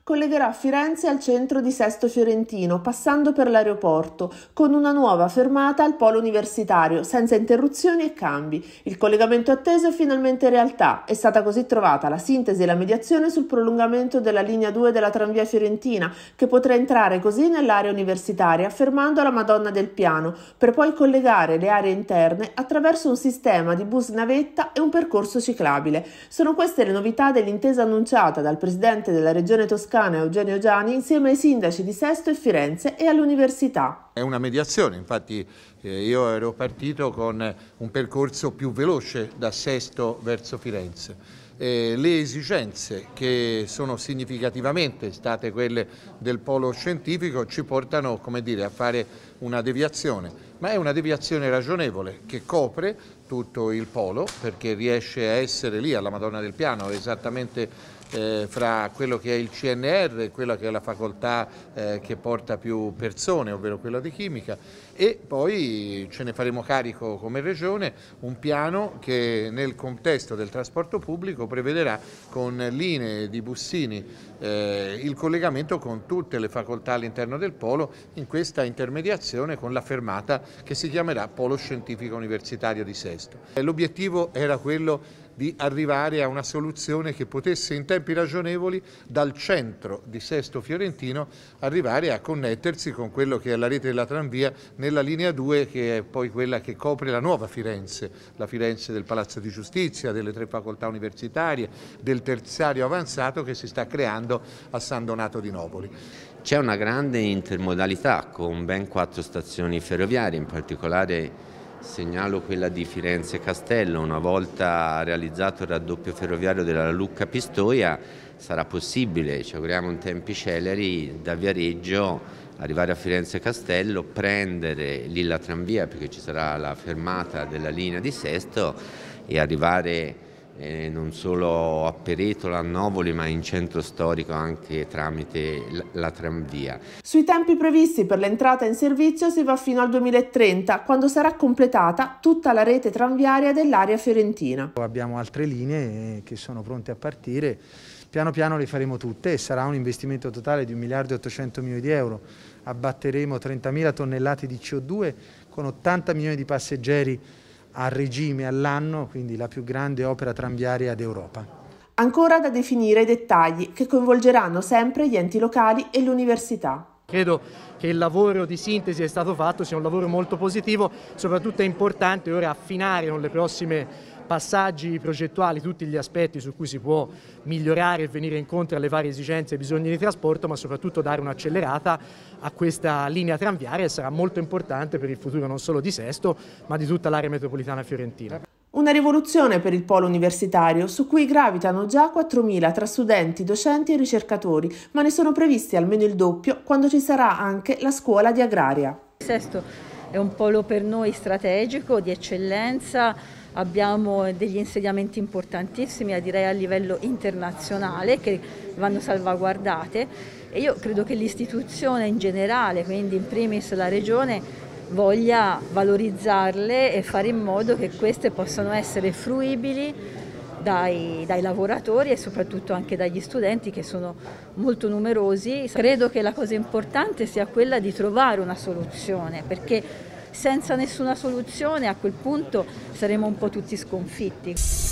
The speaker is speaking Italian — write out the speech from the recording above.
collegherà Firenze al centro di Sesto Fiorentino, passando per l'aeroporto, con una nuova fermata al polo universitario, senza interruzioni e cambi. Il collegamento atteso è finalmente realtà. È stata così trovata la sintesi e la mediazione sul prolungamento della linea 2 della tranvia fiorentina, che potrà entrare così nell'area universitaria, fermando alla Madonna del Piano, per poi collegare le aree interne attraverso un sistema di bus navetta e un percorso ciclabile. Sono queste le novità dell'intesa annunciata dal presidente della Regione Toscana Eugenio Giani insieme ai sindaci di Sesto e Firenze e all'università. È una mediazione, infatti io ero partito con un percorso più veloce da Sesto verso Firenze. Le esigenze che sono significativamente state quelle del polo scientifico ci portano, come dire, a fare una deviazione, ma è una deviazione ragionevole che copre tutto il polo perché riesce a essere lì alla Madonna del Piano, esattamente fra quello che è il CNR e quella che è la facoltà che porta più persone, ovvero quella di chimica, e poi ce ne faremo carico come regione un piano che nel contesto del trasporto pubblico prevederà con linee di bussini il collegamento con tutte le facoltà all'interno del polo in questa intermediazione con la fermata che si chiamerà Polo Scientifico Universitario di Sesto. L'obiettivo era quello di arrivare a una soluzione che potesse in tempi ragionevoli dal centro di Sesto Fiorentino arrivare a connettersi con quello che è la rete della tranvia nella linea 2 che è poi quella che copre la nuova Firenze, la Firenze del Palazzo di Giustizia, delle 3 facoltà universitarie, del terziario avanzato che si sta creando a San Donato di Nopoli. C'è una grande intermodalità con ben 4 stazioni ferroviarie, in particolare segnalo quella di Firenze Castello. Una volta realizzato il raddoppio ferroviario della Lucca-Pistoia sarà possibile, ci auguriamo in tempi celeri, da Viareggio arrivare a Firenze Castello, prendere lì la tranvia perché ci sarà la fermata della linea di Sesto e arrivare non solo a Peretola, a Novoli, ma in centro storico anche tramite la tranvia. Sui tempi previsti per l'entrata in servizio si va fino al 2030, quando sarà completata tutta la rete tranviaria dell'area fiorentina. Abbiamo altre linee che sono pronte a partire, piano piano le faremo tutte e sarà un investimento totale di 1 miliardo e 800 milioni di euro. Abbatteremo 30.000 tonnellate di CO2 con 80 milioni di passeggeri a regime all'anno, quindi la più grande opera tranviaria d'Europa. Ancora da definire i dettagli che coinvolgeranno sempre gli enti locali e l'università. Credo che il lavoro di sintesi è stato fatto, sia un lavoro molto positivo, soprattutto è importante ora affinare con le prossime passaggi progettuali tutti gli aspetti su cui si può migliorare e venire incontro alle varie esigenze e bisogni di trasporto, ma soprattutto dare un'accelerata a questa linea tranviaria che sarà molto importante per il futuro non solo di Sesto, ma di tutta l'area metropolitana fiorentina. Una rivoluzione per il polo universitario su cui gravitano già 4.000 tra studenti, docenti e ricercatori, ma ne sono previsti almeno il doppio quando ci sarà anche la scuola di agraria. Sesto è un polo per noi strategico, di eccellenza. Abbiamo degli insediamenti importantissimi, direi a livello internazionale, che vanno salvaguardate e io credo che l'istituzione in generale, quindi in primis la Regione, voglia valorizzarle e fare in modo che queste possano essere fruibili dai lavoratori e soprattutto anche dagli studenti che sono molto numerosi. Credo che la cosa importante sia quella di trovare una soluzione, perché senza nessuna soluzione a quel punto saremo un po' tutti sconfitti.